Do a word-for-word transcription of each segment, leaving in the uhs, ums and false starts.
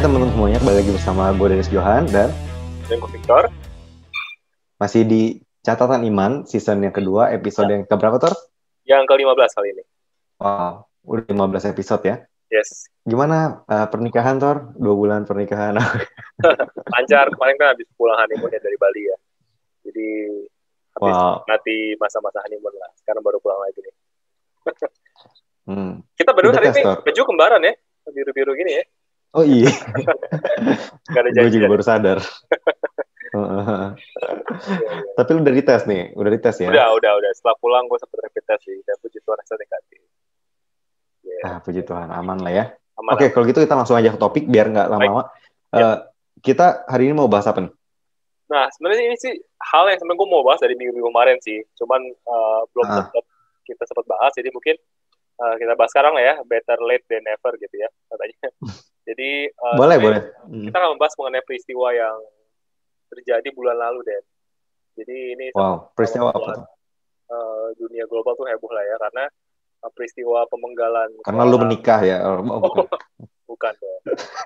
teman-teman semuanya, kembali lagi bersama gue Dennis Johan dan dan gue Victor. Masih di Catatan Iman, season yang kedua, episode yang keberapa, Tor? Yang ke lima belas kali ini. Wow, udah lima belas episode ya? Yes. Gimana uh, pernikahan, Tor? Dua bulan pernikahan. Lancar, kemarin kan habis pulang honeymoon ya dari Bali ya. Jadi habis Wow. nanti masa-masa honeymoon lah. Sekarang baru pulang lagi nih. hmm. Kita berdua Udah hari tes, ini Tor? baju kembaran ya. Biru-biru gini ya. Oh iya. Gak ada Gue janjian. juga baru sadar. Tapi lu udah dites nih? Udah dites ya? Udah, udah, udah. Setelah pulang gue sempat rapid test sih. Dan puji Tuhan hasilnya negatif. Yeah. Ah, puji Tuhan. Aman lah ya. Aman, Oke, aman. kalau gitu kita langsung aja ke topik biar nggak lama-lama. Yep. Uh, kita hari ini mau bahas apa nih? Nah, sebenarnya ini sih hal yang sebenarnya gue mau bahas dari minggu-minggu kemarin sih. Cuman uh, belum Ah. sempat kita sempat bahas. Jadi mungkin uh, kita bahas sekarang lah ya. Better late than never gitu ya katanya. Jadi uh, boleh, boleh. Kita akan membahas mengenai peristiwa yang terjadi bulan lalu, Dan. Jadi ini Wow, peristiwa apa tuh? Uh, dunia global tuh heboh lah ya, karena uh, peristiwa pemenggalan. Karena seorang... lu menikah ya? Oh, bukan. bukan dong.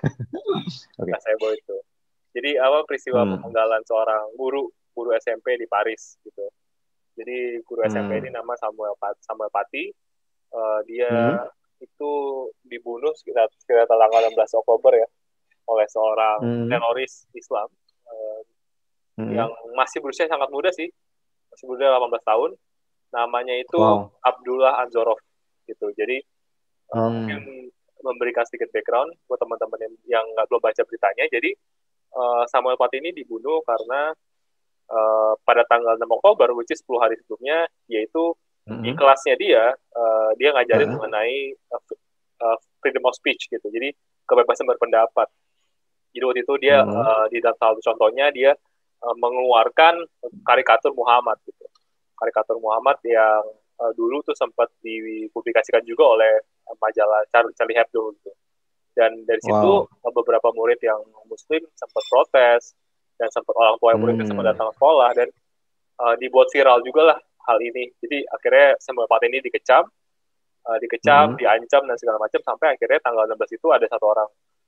Okay. Nah, saya bawa itu. Jadi apa peristiwa hmm. pemenggalan seorang guru guru S M P di Paris gitu. Jadi guru S M P hmm. ini nama Samuel Samuel Paty. Uh, dia hmm. itu dibunuh sekitar, sekitar tanggal enam belas Oktober ya oleh seorang hmm. teroris Islam uh, hmm. yang masih berusia sangat muda sih, masih muda delapan belas tahun. Namanya itu wow. Abdullah Anzorov gitu. Jadi uh, hmm. mungkin memberikan sedikit background buat teman-teman yang nggak belum baca beritanya. Jadi uh, Samuel Paty ini dibunuh karena uh, pada tanggal enam Oktober, which is sepuluh hari sebelumnya, yaitu mm-hmm. di kelasnya dia, uh, dia ngajarin uh-huh. mengenai uh, uh, freedom of speech gitu. Jadi kebebasan berpendapat. Jadi waktu itu dia uh-huh. uh, di dalam salah satu contohnya dia uh, mengeluarkan karikatur Muhammad gitu. Karikatur Muhammad yang uh, dulu tuh sempat dipublikasikan juga oleh uh, majalah Charlie Hebdo gitu. Dan dari situ wow. beberapa murid yang Muslim sempat protes dan sempat orang tua yang murid hmm. sempat datang ke sekolah dan uh, dibuat viral juga lah hal ini. Jadi akhirnya Samuel Paty ini dikecam, uh, dikecam, hmm. diancam dan segala macam sampai akhirnya tanggal enam belas itu ada satu orang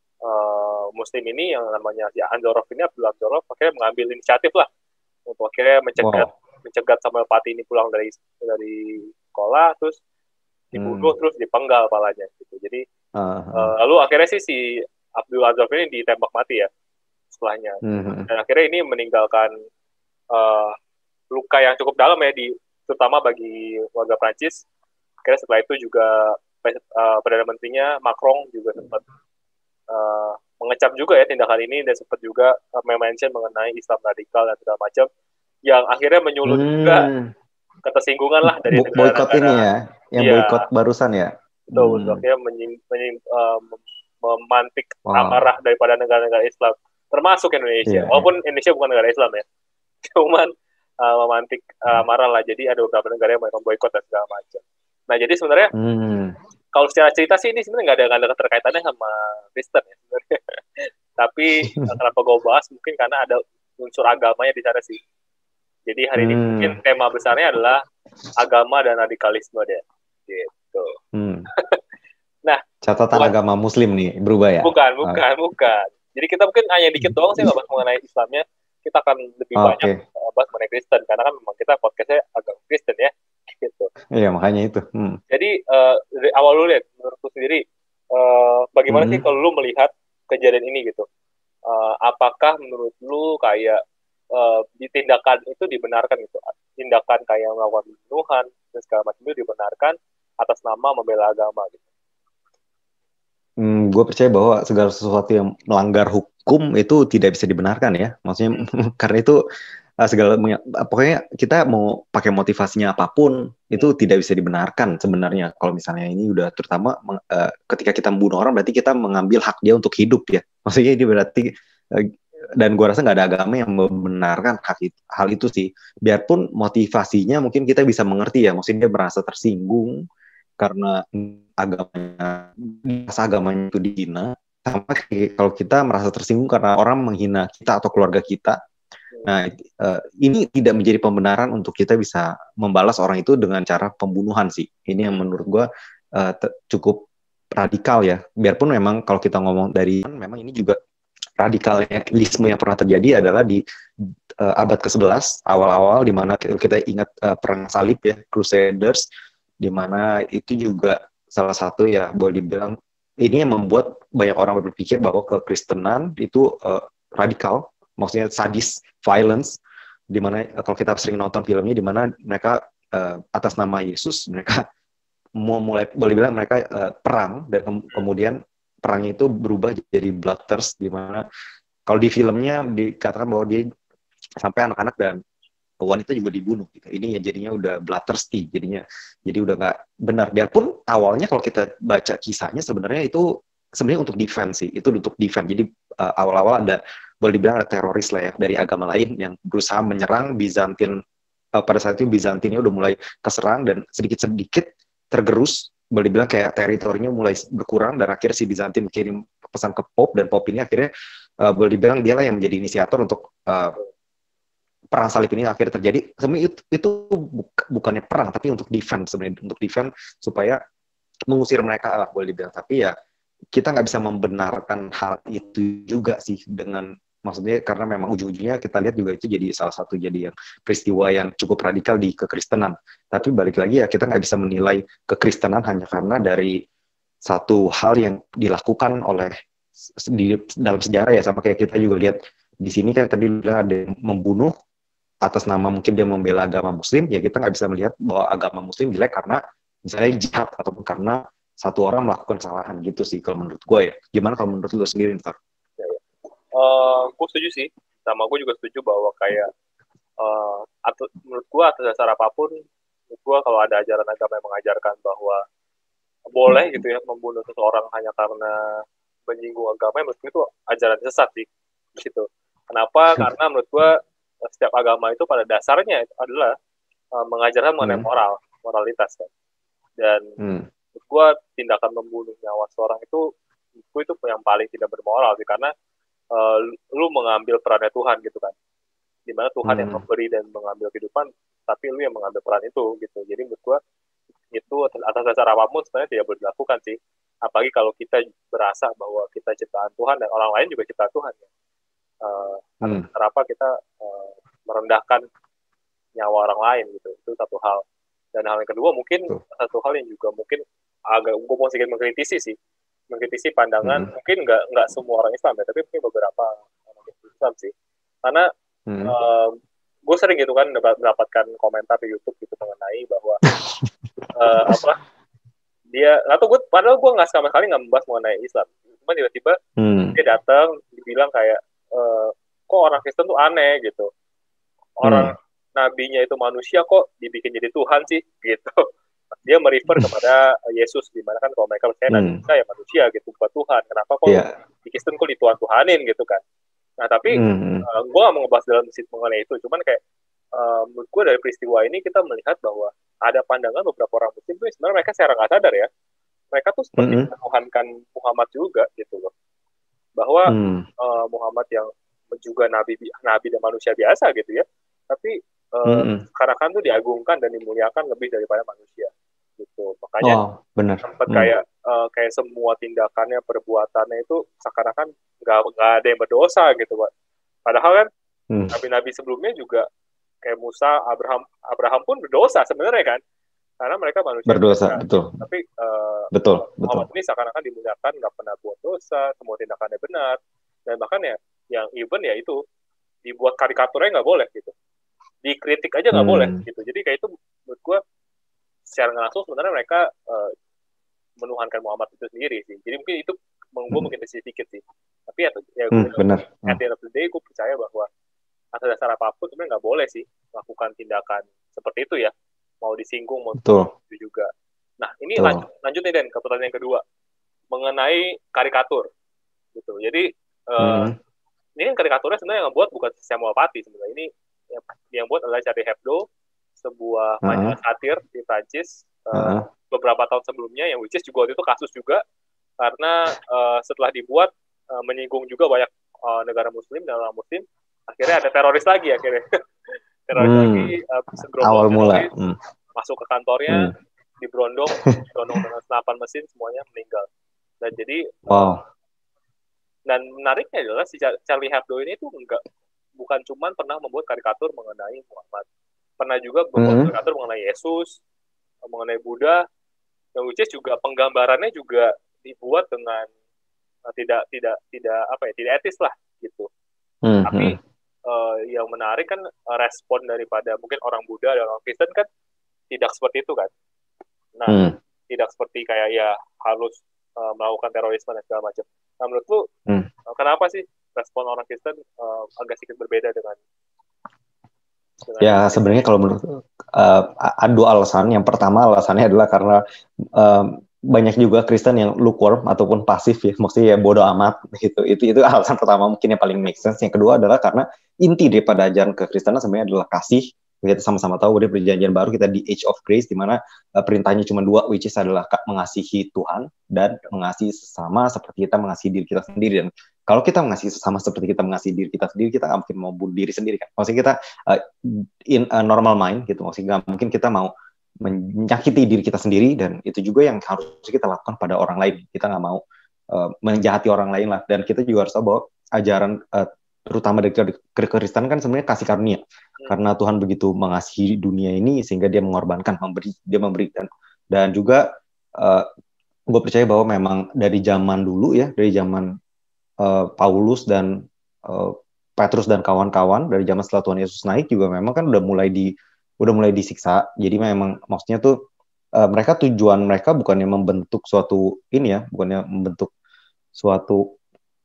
uh, Muslim ini yang namanya ya Anzorov ini Abdullah Anzorov akhirnya mengambil inisiatif lah untuk akhirnya mencegat wow. mencegat Samuel Paty ini pulang dari dari sekolah terus dibunuh hmm. terus dipenggal kepalanya gitu. Jadi uh-huh. uh, lalu akhirnya sih si Abdullah Anzorov ini ditembak mati ya setelahnya. Uh-huh. Dan akhirnya ini meninggalkan uh, luka yang cukup dalam ya di terutama bagi warga Prancis. Akhirnya setelah itu juga uh, Perdana Menterinya Macron juga sempat uh, mengecam juga ya tindakan ini dan sempat juga uh, mention mengenai Islam radikal dan segala macam yang akhirnya menyulut hmm. juga ketersinggungan lah dari Bo- boykot ini ya, yang ya. boykot barusan ya. Betul, hmm. akhirnya menyim, menyim, uh, memantik wow. amarah daripada negara-negara Islam, termasuk Indonesia. Yeah. Walaupun Indonesia bukan negara Islam ya, cuman uh, memantik uh, amarah lah. Jadi ada beberapa negara yang memboikot dan segala macam. Nah, jadi sebenarnya hmm. kalau secara cerita sih ini sebenarnya nggak ada nggak ada keterkaitannya sama Kristen ya sebenarnya. Tapi kenapa gue bahas mungkin karena ada unsur agamanya di sana sih. Jadi hari hmm. ini mungkin tema besarnya adalah agama dan radikalisme deh, gitu. Hmm. Nah, catatan bukan, agama Muslim nih berubah ya? Bukan, bukan, ah. bukan. Jadi kita mungkin hanya dikit doang sih bahas mengenai Islamnya. Kita akan lebih oh, banyak okay. bahas mengenai Kristen karena kan memang kita podcastnya agak Kristen ya, gitu. Iya makanya itu. Hmm. Jadi uh, dari awal lu lihat, menurut lu sendiri, uh, bagaimana hmm. sih kalau lu melihat kejadian ini gitu? Uh, apakah menurut lu kayak Uh, tindakan itu dibenarkan gitu, tindakan kayak melakukan pembunuhan dan segala macam itu dibenarkan atas nama membela agama gitu. Hmm, gue percaya bahwa segala sesuatu yang melanggar hukum itu tidak bisa dibenarkan ya, maksudnya hmm. karena itu uh, segala pokoknya kita mau pakai motivasinya apapun itu tidak bisa dibenarkan sebenarnya. Kalau misalnya ini udah terutama uh, ketika kita membunuh orang berarti kita mengambil hak dia untuk hidup ya, maksudnya ini berarti uh, dan gue rasa nggak ada agama yang membenarkan hal itu, hal itu sih. Biarpun motivasinya mungkin kita bisa mengerti ya, maksudnya dia merasa tersinggung karena agamanya, agamanya itu dihina. Sama kalau kita merasa tersinggung karena orang menghina kita atau keluarga kita. Nah, ini tidak menjadi pembenaran untuk kita bisa membalas orang itu dengan cara pembunuhan sih. Ini yang menurut gue cukup radikal ya. Biarpun memang kalau kita ngomong dari memang ini juga radikalisme yang pernah terjadi adalah di uh, abad ke sebelas awal-awal, di mana kita, kita ingat uh, perang salib ya, Crusaders, di mana itu juga salah satu ya boleh dibilang ini yang membuat banyak orang berpikir bahwa kekristenan itu uh, radikal, maksudnya sadis, violence, di mana uh, kalau kita sering nonton filmnya di mana mereka uh, atas nama Yesus mereka mau mulai boleh bilang mereka uh, perang, dan ke- kemudian perangnya itu berubah jadi bloodthirst, di mana kalau di filmnya dikatakan bahwa dia sampai anak-anak dan wanita juga dibunuh gitu. Ini ya jadinya udah bloodthirsty, jadinya jadi udah nggak benar. Biarpun awalnya kalau kita baca kisahnya sebenarnya itu sebenarnya untuk defense sih, itu untuk defense. Jadi uh, awal-awal ada boleh dibilang ada teroris lah ya dari agama lain yang berusaha menyerang Bizantin. Uh, pada saat itu Bizantinnya udah mulai keserang dan sedikit-sedikit tergerus, boleh dibilang kayak teritorinya mulai berkurang, dan akhirnya si Bizantin kirim pesan ke Pope, dan Pope ini akhirnya uh, boleh dibilang dia lah yang menjadi inisiator untuk uh, perang salib ini akhirnya terjadi. Sebenarnya itu, itu buk- bukannya perang, tapi untuk defense sebenarnya, untuk defense supaya mengusir mereka lah boleh dibilang. Tapi ya kita nggak bisa membenarkan hal itu juga sih, dengan maksudnya karena memang ujung-ujungnya kita lihat juga itu jadi salah satu jadi yang peristiwa yang cukup radikal di kekristenan. Tapi balik lagi ya kita nggak bisa menilai kekristenan hanya karena dari satu hal yang dilakukan oleh di dalam sejarah ya, sama kayak kita juga lihat di sini kan tadi bilang ada yang membunuh atas nama mungkin dia membela agama Muslim, ya kita nggak bisa melihat bahwa agama Muslim jelek karena misalnya jihad ataupun karena satu orang melakukan kesalahan gitu sih kalau menurut gue ya. Gimana kalau menurut lo sendiri, Ntar? Uh, gue setuju sih, sama gue juga setuju bahwa kayak uh, atau, menurut gue atas dasar apapun, menurut gue kalau ada ajaran agama yang mengajarkan bahwa boleh gitu ya membunuh seseorang hanya karena menyinggung agama, menurut gue itu ajaran sesat sih gitu. Kenapa? Karena menurut gue setiap agama itu pada dasarnya itu adalah uh, mengajarkan mengenai Hmm. moral, moralitas kan. Dan Hmm. menurut gue tindakan membunuh nyawa seorang itu, itu itu yang paling tidak bermoral sih, karena uh, lu mengambil perannya Tuhan gitu kan, dimana Tuhan yang Hmm. memberi dan mengambil kehidupan, tapi lu yang mengambil peran itu gitu. Jadi menurut gua itu atas, atas dasar apapun sebenarnya tidak boleh dilakukan sih, apalagi kalau kita berasa bahwa kita ciptaan Tuhan dan orang lain juga ciptaan Tuhan ya. Uh, atas Hmm. dasar apa kita uh, merendahkan nyawa orang lain gitu, itu satu hal. Dan hal yang kedua mungkin Tuh. satu hal yang juga mungkin agak gue mau sedikit mengkritisi sih, mengkritisi pandangan Hmm. mungkin nggak nggak semua orang Islam ya, tapi mungkin beberapa orang Islam sih, karena Hmm. uh, gue sering gitu kan mendapatkan komentar di YouTube gitu mengenai bahwa uh, apa dia atau gue padahal gue nggak sama sekali nggak membahas mengenai Islam, cuma tiba-tiba Hmm. dia datang dibilang kayak uh, kok orang Kristen tuh aneh gitu, orang Hmm. nabinya itu manusia kok dibikin jadi Tuhan sih gitu. Dia merefer kepada Yesus, di mana kan kalau mereka percaya nabi Hmm. Isa ya manusia gitu, bukan Tuhan. Kenapa kok Yeah. di Kristen kok dituhan-tuhanin gitu kan? Nah tapi Hmm. uh, gue gak mau ngebahas dalam sit mengenai itu, cuman kayak uh, menurut gue dari peristiwa ini kita melihat bahwa ada pandangan beberapa orang Muslim tuh sebenarnya mereka secara nggak sadar ya, mereka tuh seperti Hmm. menuhankan Muhammad juga gitu loh, bahwa Hmm. uh, Muhammad yang juga nabi nabi dan manusia biasa gitu ya, tapi uh, Hmm. sekarang kan tuh diagungkan dan dimuliakan lebih daripada manusia gitu. Makanya Oh, benar. sempat Hmm. kayak uh, kayak semua tindakannya, perbuatannya itu seakan-akan nggak nggak ada yang berdosa gitu, Pak. Padahal kan Hmm. nabi-nabi sebelumnya juga kayak Musa, Abraham, Abraham pun berdosa sebenarnya kan, karena mereka manusia Berdosa, biasa. betul. Tapi uh, Betul, Muhammad betul. ini seakan-akan dimuliakan, nggak pernah buat dosa, semua tindakannya benar, dan bahkan ya yang even ya itu dibuat karikaturnya nggak boleh gitu, dikritik aja nggak Hmm. boleh gitu. Jadi kayak itu menurut gue secara nggak langsung sebenarnya mereka uh, menuhankan Muhammad itu sendiri sih. Jadi mungkin itu gue Hmm. mungkin sedikit sih. Tapi ya, ya Hmm, gue benar. at the end of the day gue percaya bahwa atas dasar apapun sebenarnya nggak boleh sih melakukan tindakan seperti itu ya. Mau disinggung mau Betul. itu juga. Nah ini Betul. lanjut lanjut nih Dan ke pertanyaan yang kedua mengenai karikatur gitu. Jadi uh, Hmm. ini kan karikaturnya sebenarnya yang buat bukan Samuel Paty sebenarnya. Ini yang, yang buat adalah Charlie Hebdo, sebuah Uh-huh. majalah satir di Prancis uh, Uh-huh. beberapa tahun sebelumnya, yang which is juga waktu itu kasus juga karena uh, setelah dibuat uh, menyinggung juga banyak uh, negara Muslim dan orang Muslim, akhirnya ada teroris lagi akhirnya teroris Hmm. lagi uh, segerombol Awal mula. teroris Hmm. masuk ke kantornya, Hmm. diberondong, diberondong dengan senapan mesin, semuanya meninggal. Dan jadi Wow. dan menariknya adalah si Charlie Hebdo ini tuh enggak bukan cuma pernah membuat karikatur mengenai Muhammad, pernah juga membuat Mm-hmm. karikatur mengenai Yesus, mengenai Buddha, yang which is juga penggambarannya juga dibuat dengan uh, tidak tidak tidak apa ya tidak etis lah gitu. Mm-hmm. Tapi uh, yang menarik kan uh, respon daripada mungkin orang Buddha dan orang Kristen kan tidak seperti itu kan. Nah, mm. tidak seperti kayak ya harus uh, melakukan terorisme dan segala macam. Nah, menurut lu mm. uh, kenapa sih respon orang Kristen uh, agak sedikit berbeda dengan Ya sebenarnya kalau menurut uh, ada dua alasan. Yang pertama alasannya adalah karena uh, banyak juga Kristen yang lukewarm ataupun pasif ya, maksudnya ya bodoh amat gitu. Itu itu alasan pertama mungkin yang paling make sense. Yang kedua adalah karena inti daripada ajaran kekristenan sebenarnya adalah kasih. Kita sama-sama tahu udah perjanjian baru kita di Age of Grace di mana uh, perintahnya cuma dua, which is adalah mengasihi Tuhan dan mengasihi sesama seperti kita mengasihi diri kita sendiri. Dan kalau kita mengasihi sesama seperti kita mengasihi diri kita sendiri, kita nggak mungkin mau bunuh diri sendiri kan. Maksudnya kita uh, in a normal mind gitu, maksudnya nggak mungkin kita mau menyakiti diri kita sendiri, dan itu juga yang harus kita lakukan pada orang lain. Kita nggak mau uh, menjahati orang lain lah. Dan kita juga harus tahu bahwa ajaran uh, terutama dari kekristenan kan sebenarnya kasih karunia. Hmm. Karena Tuhan begitu mengasihi dunia ini sehingga dia mengorbankan, memberi, dia memberikan. Dan juga uh, gue percaya bahwa memang dari zaman dulu ya, dari zaman uh, Paulus dan uh, Petrus dan kawan-kawan, dari zaman setelah Tuhan Yesus naik juga memang kan udah mulai di udah mulai disiksa. Jadi memang maksudnya tuh uh, mereka tujuan mereka bukannya membentuk suatu ini ya, bukannya membentuk suatu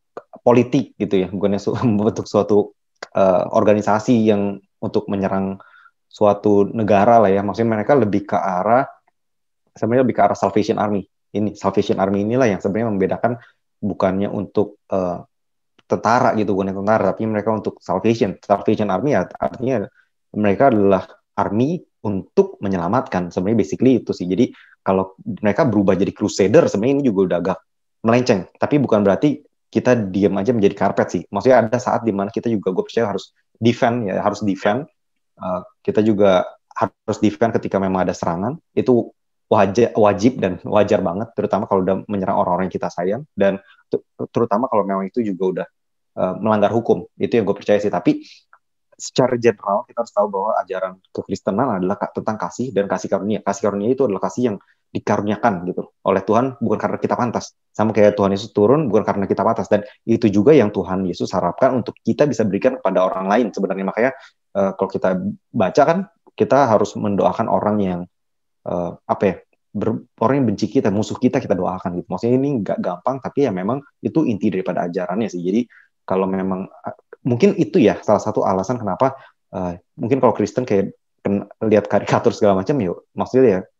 politik gitu ya, bukannya su- membentuk suatu uh, organisasi yang untuk menyerang suatu negara lah ya. Maksudnya mereka lebih ke arah sebenarnya lebih ke arah Salvation Army. Ini Salvation Army inilah yang sebenarnya membedakan, bukannya untuk uh, tentara gitu, bukan tentara, tapi mereka untuk salvation. Salvation Army ya, artinya mereka adalah army untuk menyelamatkan. Sebenarnya basically itu sih. Jadi kalau mereka berubah jadi crusader, sebenarnya ini juga udah agak melenceng. Tapi bukan berarti kita diam aja menjadi karpet sih. Maksudnya ada saat dimana kita juga, gue percaya harus defend ya, harus defend. Uh, kita juga harus defend ketika memang ada serangan. Itu wajib, wajib dan wajar banget, terutama kalau udah menyerang orang-orang yang kita sayang, dan terutama kalau memang itu juga udah uh, melanggar hukum. Itu yang gue percaya sih. Tapi secara general kita harus tahu bahwa ajaran kekristenan adalah tentang kasih dan kasih karunia. Kasih karunia itu adalah kasih yang dikaruniakan gitu oleh Tuhan, bukan karena kita pantas. Sama kayak Tuhan Yesus turun bukan karena kita pantas, dan itu juga yang Tuhan Yesus harapkan untuk kita bisa berikan kepada orang lain sebenarnya. Makanya uh, kalau kita baca kan, kita harus mendoakan orang yang uh, apa ya, ber, orang yang benci kita, musuh kita, kita doakan gitu. Maksudnya ini nggak gampang, tapi ya memang itu inti daripada ajarannya sih. Jadi kalau memang mungkin itu ya salah satu alasan kenapa uh, mungkin kalau Kristen kayak lihat karikatur segala macam ya, maksudnya ya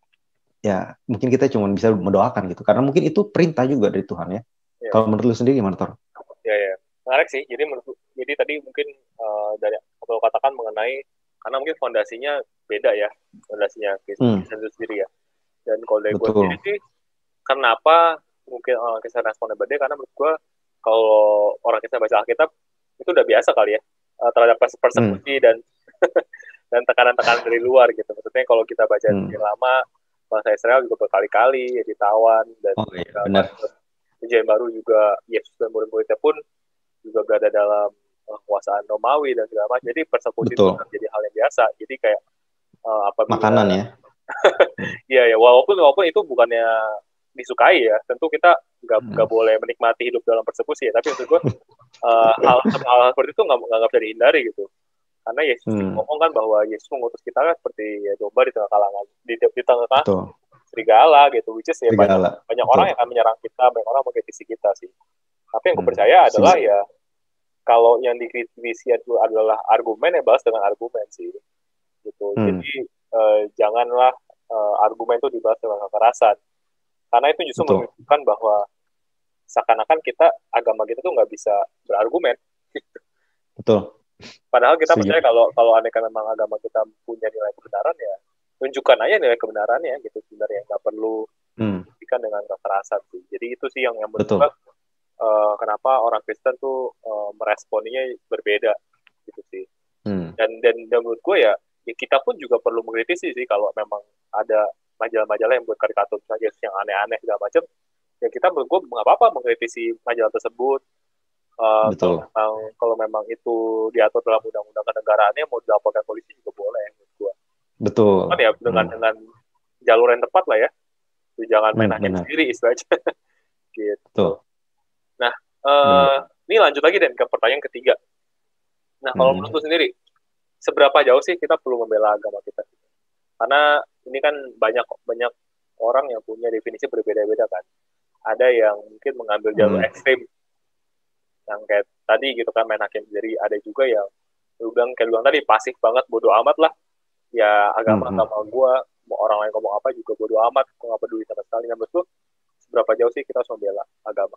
ya mungkin kita cuma bisa mendoakan gitu, karena mungkin itu perintah juga dari Tuhan ya. Ya. Kalau menurut lu sendiri gimana, Tor? Ya ya, menarik sih. Jadi menurut jadi tadi mungkin uh, dari kalau katakan mengenai karena mungkin fondasinya beda ya, fondasinya Kristen hmm. itu sendiri ya. Dan kalau dari gue sendiri sih, kenapa mungkin orang Kristen responnya beda, karena menurut gue kalau orang Kristen baca Alkitab itu udah biasa kali ya uh, terhadap persekusi hmm. dan dan tekanan-tekanan dari luar gitu. Maksudnya kalau kita baca hmm. di lama, bangsa Israel juga berkali-kali ya ditawan, dan oh, iya, benar. Perjanjian baru juga Yesus dan murid-muridnya pun juga berada dalam uh, kekuasaan Romawi dan segala macam. Jadi persekusi itu menjadi hal yang biasa. Jadi kayak uh, apabila makanan ya. Iya ya, walaupun walaupun itu bukannya disukai ya, tentu kita nggak nggak hmm. boleh menikmati hidup dalam persekusi ya. Tapi untuk gue uh, hal, hal seperti itu nggak nggak bisa dihindari gitu. Karena Yesus hmm. ngomong kan bahwa Yesus mengutus kita kan seperti ya domba di tengah kalangan di, di tengah serigala gitu, which is ya banyak, banyak orang yang akan menyerang kita, banyak orang mengkritisi kita sih. Tapi yang gue hmm. percaya adalah Sisi. ya kalau yang dikritisi itu adalah argumen, ya balas dengan argumen sih gitu. Hmm. Jadi uh, janganlah uh, argumen itu dibalas dengan kekerasan, karena itu justru Betul. menunjukkan bahwa seakan-akan kita agama kita tuh nggak bisa berargumen. Betul. Padahal kita Sejujur. percaya kalau kalau aneka memang agama kita punya nilai kebenaran, ya tunjukkan aja nilai kebenarannya gitu sebenarnya, nggak perlu buktikan hmm. dengan kekerasan sih. Jadi itu sih yang yang menurut uh, kenapa orang Kristen tuh uh, meresponinya berbeda gitu sih. Hmm. Dan, dan dan menurut gue ya, ya kita pun juga perlu mengkritisi sih kalau memang ada majalah-majalah yang buat karikatur Yesus yang aneh-aneh segala macam. ya kita menurut gue nggak apa-apa mengkritisi majalah tersebut. Uh, kalau memang kalau memang itu diatur dalam undang-undang kenegaraannya, mau dilaporkan polisi juga boleh menurut gue. Betul. Kan ya dengan hmm. dengan jalur yang tepat lah ya. Jangan main hmm, hakim sendiri istilahnya. Gitu. Betul. Nah, uh, ini lanjut lagi Dan ke pertanyaan ketiga. Nah, kalau hmm. menurut lu sendiri, seberapa jauh sih kita perlu membela agama kita? Karena ini kan banyak banyak orang yang punya definisi berbeda-beda kan. Ada yang mungkin mengambil jalur hmm. ekstrim, yang kayak tadi gitu kan main hakim sendiri. Ada juga yang lu bilang kayak lu bilang tadi pasif banget, bodo amat lah. Ya agama-agama hmm. gue, mau orang lain ngomong apa juga bodo amat, gue gak peduli sama sekali. Nah, menurut lu, seberapa jauh sih kita harus membela agama?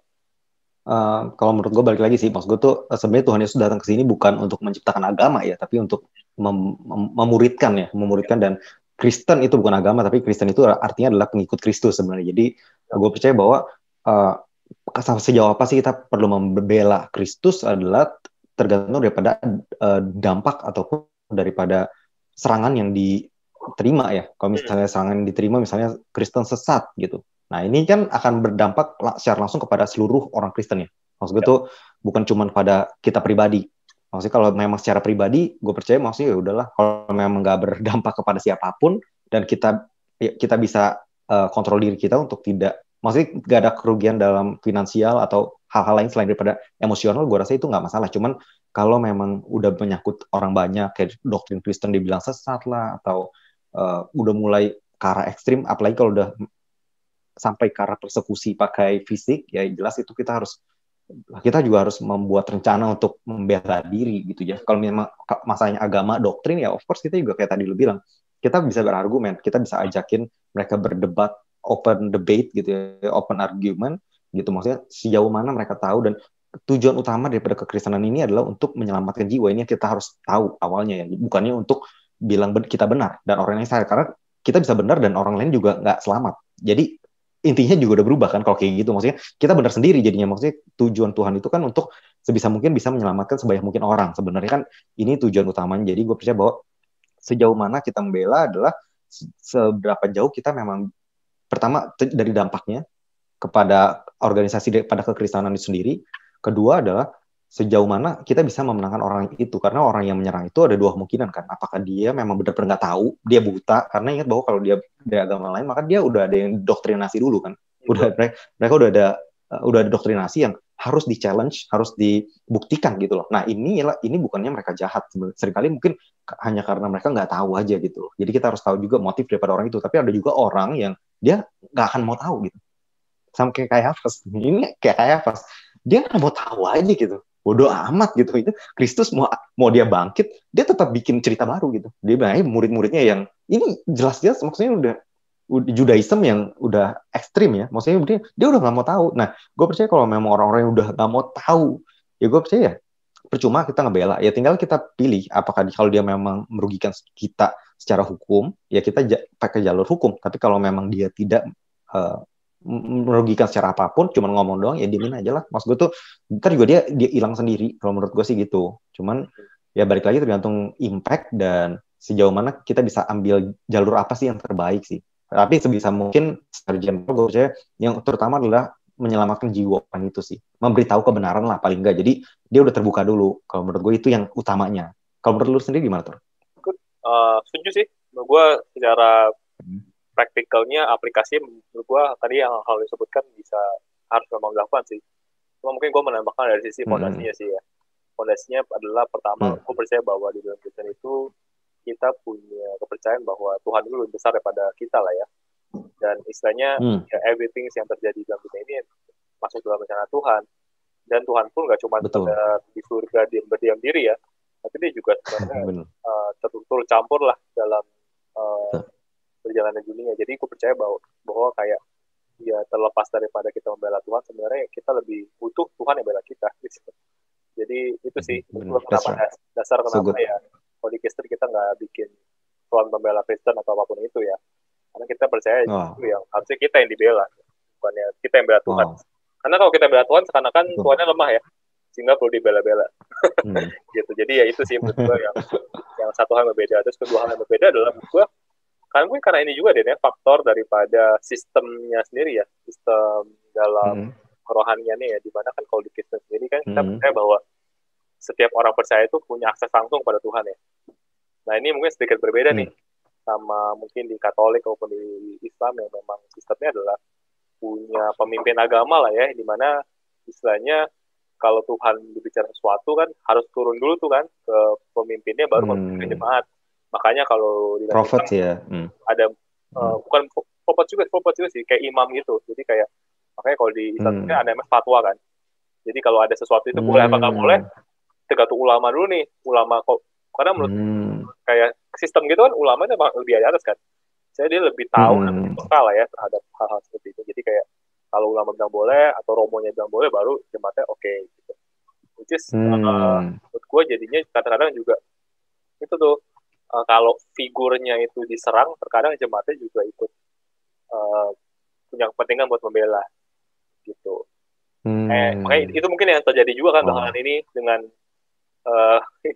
Uh, kalau menurut gue balik lagi sih, maksud gue tuh sebenarnya Tuhan Yesus datang ke sini bukan untuk menciptakan agama ya, tapi untuk mem- mem- memuridkan ya, memuridkan. Dan Kristen itu bukan agama, tapi Kristen itu artinya adalah pengikut Kristus sebenarnya. Jadi gue percaya bahwa uh, sejauh apa sih kita perlu membela Kristus adalah tergantung daripada uh, dampak ataupun daripada serangan yang diterima ya. Kalau misalnya serangan yang diterima misalnya Kristen sesat gitu. Nah, ini kan akan berdampak secara langsung kepada seluruh orang Kristen ya. Maksud gue ya. Tuh bukan cuma pada kita pribadi. Maksudnya kalau memang secara pribadi, gue percaya maksudnya ya udahlah. Kalau memang nggak berdampak kepada siapapun dan kita ya, kita bisa uh, kontrol diri kita untuk tidak, maksudnya nggak ada kerugian dalam finansial atau hal-hal lain selain daripada emosional, gue rasa itu nggak masalah. Cuman kalau memang udah menyangkut orang banyak, kayak doktrin Kristen dibilang sesat lah, atau uh, udah mulai ke arah ekstrim, apalagi kalau udah sampai ke arah persekusi pakai fisik, ya jelas itu kita harus kita juga harus membuat rencana untuk membela diri gitu ya. Kalau memang masalahnya agama, doktrin ya of course kita juga kayak tadi lu bilang, kita bisa berargumen, kita bisa ajakin mereka berdebat, open debate gitu ya, open argument gitu. Maksudnya sejauh mana mereka tahu, dan tujuan utama daripada kekristenan ini adalah untuk menyelamatkan jiwa. Ini kita harus tahu awalnya ya, bukannya untuk bilang kita benar dan orang lain salah, karena kita bisa benar dan orang lain juga nggak selamat. Jadi intinya juga udah berubah kan kalau kayak gitu. Maksudnya kita benar sendiri jadinya. Maksudnya tujuan Tuhan itu kan untuk sebisa mungkin bisa menyelamatkan sebanyak mungkin orang. Sebenarnya kan ini tujuan utamanya. Jadi gue percaya bahwa sejauh mana kita membela adalah seberapa jauh kita memang pertama dari dampaknya kepada organisasi, pada kekristenan itu sendiri. Kedua adalah sejauh mana kita bisa memenangkan orang itu. Karena orang yang menyerang itu ada dua kemungkinan kan. Apakah dia memang benar-benar nggak tahu, dia buta, karena ingat bahwa kalau dia dari agama lain, maka dia udah ada yang doktrinasi dulu kan. Udah mereka, mereka udah ada uh, udah ada doktrinasi yang harus di-challenge, harus dibuktikan gitu loh. Nah, ini ini bukannya mereka jahat. Seringkali mungkin hanya karena mereka nggak tahu aja gitu loh. Jadi kita harus tahu juga motif daripada orang itu. Tapi ada juga orang yang dia nggak akan mau tahu gitu. Sama kayak Kayafas. Ini kayak Kayafas. Dia nggak mau tahu aja gitu. Bodoh amat gitu. Itu Kristus mau mau dia bangkit, dia tetap bikin cerita baru gitu. Dia bilang murid-muridnya yang ini jelas-jelas maksudnya udah, udah Judaism yang udah ekstrim ya. Maksudnya dia, dia udah nggak mau tahu. Nah, gue percaya kalau memang orang-orang yang udah nggak mau tahu, ya gue percaya ya, percuma kita ngebela. Ya tinggal kita pilih apakah kalau dia memang merugikan kita secara hukum, ya kita j- pakai jalur hukum. Tapi kalau memang dia tidak uh, merugikan secara apapun, cuman ngomong doang, ya diemin aja lah. Maksud gue tuh ntar juga dia dia hilang sendiri. Kalau menurut gue sih gitu. Cuman ya balik lagi tergantung impact dan sejauh mana kita bisa ambil jalur apa sih yang terbaik sih. Tapi sebisa mungkin secara general gue percaya yang terutama adalah menyelamatkan jiwa orang itu sih. Memberitahu kebenaran lah paling enggak. Jadi dia udah terbuka dulu. Kalau menurut gue itu yang utamanya. Kalau menurut lu sendiri gimana tuh? Uh, setuju sih. Menurut gue secara hmm. praktikalnya, aplikasi menurut gue tadi yang hal disebutkan bisa harus memang dilakukan sih. Cuma mungkin gue menambahkan dari sisi fondasinya hmm. sih ya. Fondasinya adalah pertama, hmm. gue percaya bahwa di dalam Kristen itu kita punya kepercayaan bahwa Tuhan itu lebih besar daripada kita lah ya. Dan istilahnya hmm. ya, everything yang terjadi dalam dunia ini masuk dalam rencana Tuhan. Dan Tuhan pun nggak cuma pada di surga diam berdiam diri ya, tapi dia juga sebenarnya uh, tertutur campur lah dalam uh, perjalanan dunia. Jadi aku percaya bahwa bahwa kayak ya terlepas daripada kita membela Tuhan, sebenarnya kita lebih butuh Tuhan yang bela kita. Gitu. Jadi itu sih itu kenapa right. dasar kenapa so ya kalau di Kristen kita nggak bikin Tuhan membela Kristen atau apapun itu ya. Karena kita percaya oh. itu yang harusnya kita yang dibela, bukannya kita yang bela Tuhan. Oh. Karena kalau kita bela Tuhan, seakan-akan oh. Tuhannya lemah ya, sehingga perlu dibela-bela. Hmm. gitu. Jadi ya itu sih menurut gue yang yang satu hal yang berbeda. Terus kedua hal yang berbeda adalah menurut gue karena mungkin karena ini juga deh ya faktor daripada sistemnya sendiri ya, sistem dalam Hmm. kerohaniannya ya, dimana kan kalau di Kristen sendiri kan kita Hmm. percaya bahwa setiap orang percaya itu punya akses langsung pada Tuhan ya. Nah ini mungkin sedikit berbeda Hmm. nih sama mungkin di Katolik maupun di Islam yang memang sistemnya adalah punya pemimpin agama lah ya, dimana istilahnya kalau Tuhan berbicara sesuatu kan harus turun dulu tuh kan ke pemimpinnya baru memimpin Hmm. jemaat. Makanya kalau di dalam Prophet Islam ya. Hmm. ada uh, Hmm. bukan prophet juga, prophet juga sih kayak imam gitu. Jadi kayak makanya kalau di Islam Hmm. kan ada namanya fatwa kan. Jadi kalau ada sesuatu itu boleh apa nggak boleh, tergantung ulama dulu nih. Ulama kok karena menurut Hmm. kayak sistem gitu kan ulama itu emang lebih di atas kan. Saya dia lebih tahu dan lebih Hmm. peka lah ya terhadap hal-hal seperti itu. Jadi kayak kalau ulama bilang boleh atau romonya bilang boleh baru jemaatnya oke okay, gitu. Which is uh, Hmm. menurut gue jadinya kadang-kadang juga itu tuh uh, kalau figurnya itu diserang terkadang jemaatnya juga ikut uh, punya kepentingan buat membela gitu. Hmm. Eh, makanya itu mungkin yang terjadi juga kan Oh. belakangan ini dengan uh,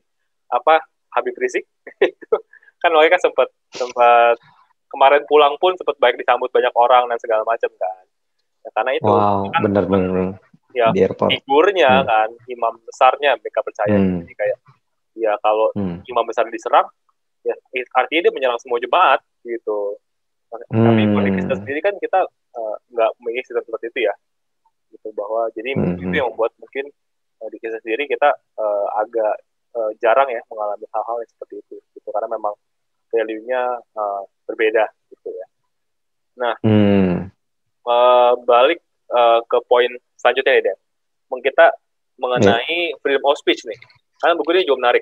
apa Habib Rizik itu kan mereka kan sempat sempat kemarin pulang pun sempat baik disambut banyak orang dan segala macam kan. Ya, karena itu Wow, kan bener-bener ya di airport. figurnya Hmm. kan imam besarnya mereka percaya. Hmm. Jadi kayak ya kalau Hmm. imam besar diserang ya artinya dia menyerang semua jemaat gitu. Hmm. Tapi kalau di Kristen sendiri kan kita uh, nggak memiliki sistem seperti itu ya, gitu bahwa jadi Hmm. itu yang membuat mungkin uh, di Kristen sendiri kita uh, agak uh, jarang ya mengalami hal-hal yang seperti itu, gitu karena memang value-nya uh, berbeda gitu ya. Nah, hmm. uh, balik uh, ke poin selanjutnya ya, Dan. Kita mengenai yeah. freedom of speech nih, karena buku ini juga menarik,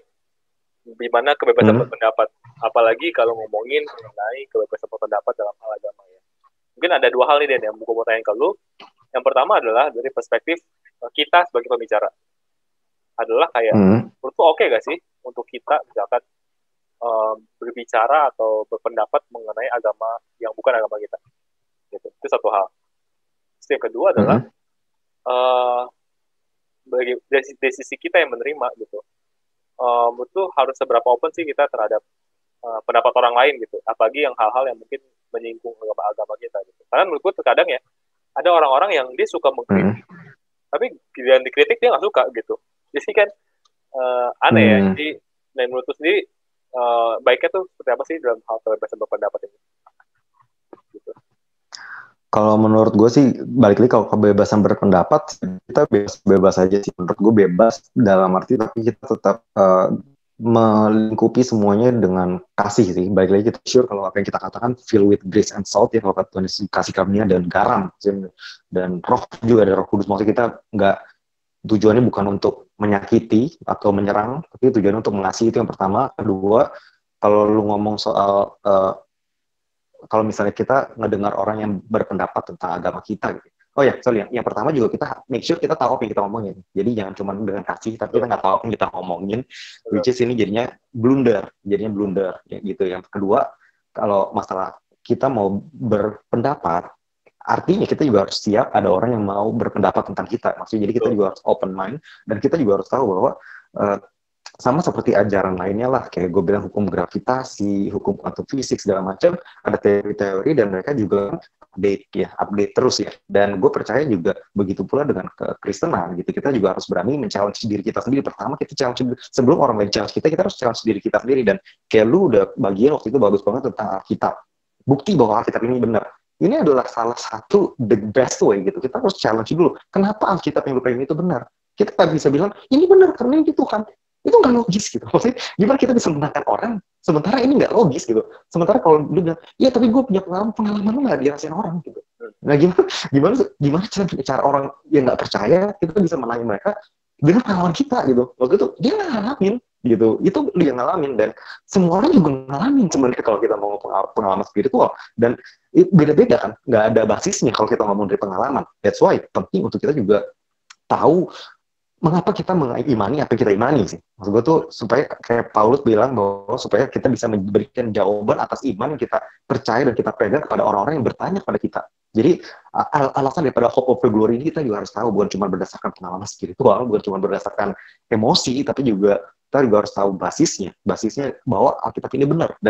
di mana kebebasan hmm. berpendapat. Apalagi kalau ngomongin mengenai kebebasan berpendapat dalam hal agama ya. Mungkin ada dua hal nih, Den, yang buku mau tanya ke lu. Yang pertama adalah dari perspektif kita sebagai pembicara. Adalah kayak, hmm. menurut lu oke okay gak sih untuk kita misalkan um, berbicara atau berpendapat mengenai agama yang bukan agama kita? Gitu. Itu satu hal. Terus yang kedua adalah, hmm. uh, bagi, dari, dari sisi kita yang menerima gitu, um, itu harus seberapa open sih kita terhadap uh, pendapat orang lain gitu, apalagi yang hal-hal yang mungkin menyinggung agama-agama kita gitu. Karena menurut gue terkadang ya ada orang-orang yang dia suka mengkritik, hmm. tapi yang dikritik dia nggak suka gitu. Jadi kan uh, aneh hmm. ya. Jadi dan menurut gue sendiri uh, baiknya tuh seperti apa sih dalam hal kebebasan berpendapat ini? Gitu. Kalau menurut gue sih, balik lagi kalau kebebasan berpendapat, kita bebas-bebas aja sih. Menurut gue bebas dalam arti, tapi kita tetap uh, melingkupi semuanya dengan kasih sih. Balik lagi kita sure kalau apa yang kita katakan, fill with grace and salt, ya kalau Tuhan kasih karunia dan garam. Dan roh juga, ada roh kudus. Maksudnya kita nggak, tujuannya bukan untuk menyakiti atau menyerang, tapi tujuannya untuk mengasihi, itu yang pertama. Kedua, kalau lu ngomong soal... Uh, kalau misalnya kita ngedengar orang yang berpendapat tentang agama kita gitu. Oh ya, sorry, yang, yang pertama juga kita make sure kita tahu apa yang kita ngomongin. Jadi jangan cuma dengan kasih, tapi kita nggak tahu apa yang kita ngomongin. Which is ini jadinya blunder, jadinya blunder ya, gitu. Yang kedua, kalau masalah kita mau berpendapat, artinya kita juga harus siap ada orang yang mau berpendapat tentang kita. Maksudnya jadi kita juga harus open mind, dan kita juga harus tahu bahwa uh, sama seperti ajaran lainnya lah, kayak gue bilang hukum gravitasi, hukum kuantum fisik, segala macam, ada teori-teori dan mereka juga update ya, update terus ya. Dan gue percaya juga begitu pula dengan kekristenan gitu, kita juga harus berani men-challenge diri kita sendiri. Pertama kita challenge, sebelum orang lain challenge kita, kita harus challenge diri kita sendiri. Dan kayak lu udah bagian waktu itu bagus banget tentang Alkitab, bukti bahwa Alkitab ini benar. Ini adalah salah satu the best way gitu. Kita harus challenge dulu, kenapa Alkitab yang lu pengen itu benar? Kita nggak bisa bilang ini benar karena ini Tuhan. Itu nggak logis gitu. Maksudnya gimana kita bisa menangkan orang sementara ini nggak logis gitu. Sementara kalau lu bilang, iya tapi gue punya pengalaman, pengalaman lu nggak dirasain orang gitu. Nah gimana gimana gimana cara, cara orang yang nggak percaya kita bisa menangin mereka dengan pengalaman kita gitu. Waktu itu dia nggak ngalamin gitu. Itu dia ngalamin, dan semua orang juga ngalamin sebenarnya kalau kita mau pengalaman spiritual. Dan beda-beda kan, nggak ada basisnya kalau kita ngomong dari pengalaman. That's why penting untuk kita juga tahu mengapa kita mengimani apa yang kita imani sih. Maksud gue tuh supaya kayak Paulus bilang bahwa supaya kita bisa memberikan jawaban atas iman yang kita percaya dan kita pegang kepada orang-orang yang bertanya kepada kita. Jadi al- alasan daripada hope of the glory ini kita juga harus tahu, bukan cuma berdasarkan pengalaman spiritual, bukan cuma berdasarkan emosi, tapi juga kita juga harus tahu basisnya. Basisnya bahwa Alkitab ini benar. Dan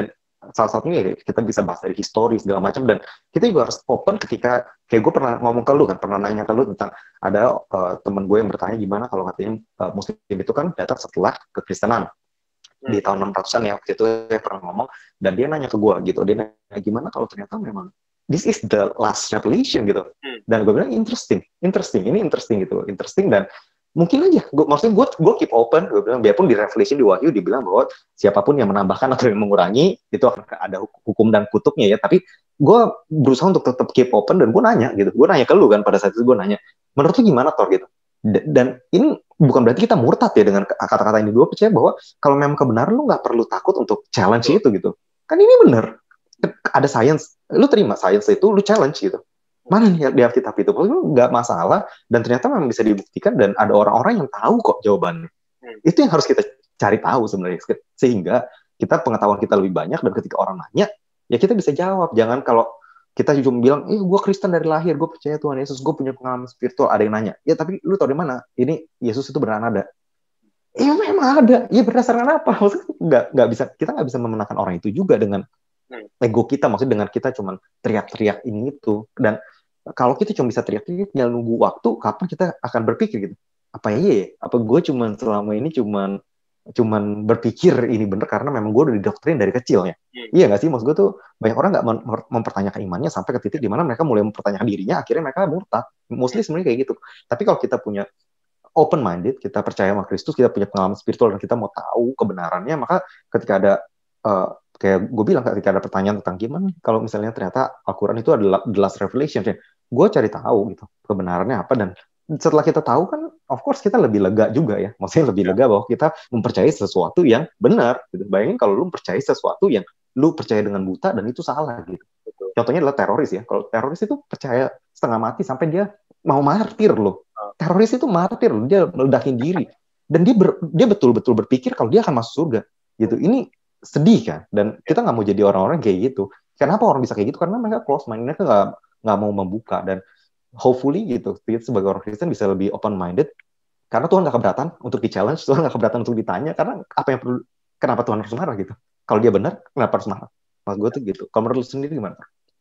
salah satunya ya kita bisa bahas dari histori segala macam, dan kita juga harus open ketika kayak gue pernah ngomong ke lu kan, pernah nanya ke lu tentang ada uh, temen gue yang bertanya gimana kalau katanya uh, Muslim itu kan datang setelah kekristenan hmm. di tahun enam ratusan ya, waktu itu dia pernah ngomong, dan dia nanya ke gue gitu, dia nanya gimana kalau ternyata memang this is the last revelation gitu, hmm. dan gue bilang interesting, interesting, ini interesting gitu, interesting, dan mungkin aja, gue, maksudnya gue, gue keep open, gue bilang biarpun di Revelation di Wahyu dibilang bahwa siapapun yang menambahkan atau yang mengurangi itu akan ada hukum dan kutubnya ya, tapi gue berusaha untuk tetap keep open, dan gue nanya gitu, gue nanya ke lu kan pada saat itu, gue nanya menurut lu gimana Thor gitu, dan ini bukan berarti kita murtad ya dengan kata-kata ini, gue percaya bahwa kalau memang kebenaran lu nggak perlu takut untuk challenge itu gitu, kan ini bener, ada science, lu terima science itu, lu challenge gitu. Mana nih di Alkitab itu? Nggak masalah, dan ternyata memang bisa dibuktikan, dan ada orang-orang yang tahu kok jawabannya. Hmm. Itu yang harus kita cari tahu sebenarnya, sehingga kita pengetahuan kita lebih banyak, dan ketika orang nanya, ya kita bisa jawab. Jangan kalau kita cuma bilang, eh gue Kristen dari lahir, gue percaya Tuhan Yesus, gue punya pengalaman spiritual, ada yang nanya, ya tapi lu tahu di mana? Ini Yesus itu beneran ada. Iya memang ada. Iya berdasarkan apa? Maksudnya nggak nggak bisa, kita nggak bisa memenangkan orang itu juga dengan ego kita, maksudnya dengan kita cuma teriak-teriak ini itu. Dan kalau kita cuma bisa teriak-teriak, tinggal nunggu waktu kapan kita akan berpikir gitu, apa ya, apa gue cuma selama ini cuma cuman berpikir ini bener karena memang gue udah didoktrin dari kecil ya. Hmm. Iya nggak sih, maksud gue tuh banyak orang nggak mem- mempertanyakan imannya sampai ke titik di mana mereka mulai mempertanyakan dirinya, akhirnya mereka murtad. Mostly sebenarnya kayak gitu. Tapi kalau kita punya open minded, kita percaya sama Kristus, kita punya pengalaman spiritual, dan kita mau tahu kebenarannya, maka ketika ada uh, kayak gue bilang, ketika ada pertanyaan tentang gimana kalau misalnya ternyata Al-Quran itu adalah the last revelation, gue cari tahu gitu kebenarannya apa, dan setelah kita tahu kan of course kita lebih lega juga ya, maksudnya lebih lega bahwa kita mempercayai sesuatu yang benar gitu. Bayangin kalau lu percaya sesuatu yang lu percaya dengan buta dan itu salah gitu. Betul. Contohnya adalah teroris ya, kalau teroris itu percaya setengah mati sampai dia mau martir loh. Teroris itu martir loh, dia meledakin diri, dan dia ber, dia betul-betul berpikir kalau dia akan masuk surga gitu. Ini sedih kan, dan kita nggak mau jadi orang-orang kayak gitu. Kenapa orang bisa kayak gitu? Karena mereka close mind, mereka nggak nggak mau membuka. Dan hopefully gitu, kita sebagai orang Kristen bisa lebih open minded, karena Tuhan nggak keberatan untuk di challenge, Tuhan nggak keberatan untuk ditanya, karena apa yang perlu, kenapa Tuhan harus marah gitu? Kalau dia benar, kenapa harus marah? Mas gue tuh gitu. Kalau menurut lu sendiri gimana?